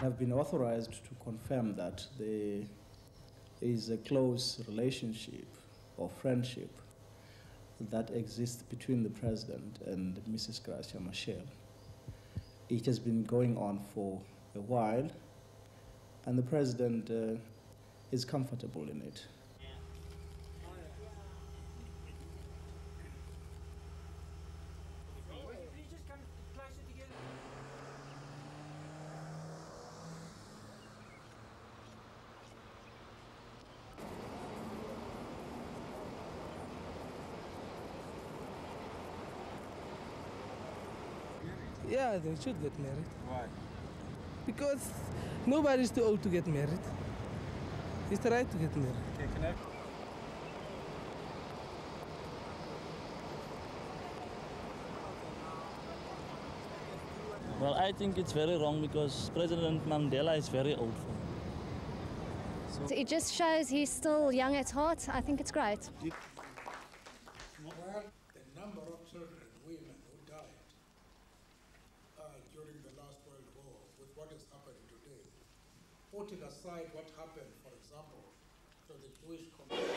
I've been authorized to confirm that there is a close relationship or friendship that exists between the President and Mrs. Gracia Machel. It has been going on for a while, and the President is comfortable in it. Yeah, they should get married. Why? Because nobody's too old to get married. It's the right to get married. Okay, can I... Well, I think it's very wrong because President Mandela is very old for him. It just shows he's still young at heart. I think it's great. Well, the number of children, women who died during the last World War with what is happening today, putting aside what happened, for example, to the Jewish community.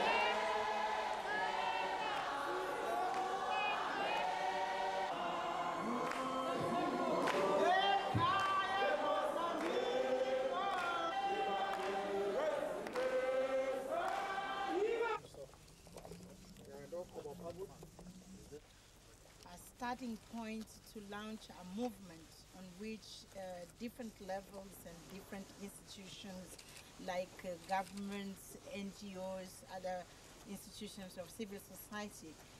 A starting point to launch a movement on which different levels and different institutions like governments, NGOs, other institutions of civil society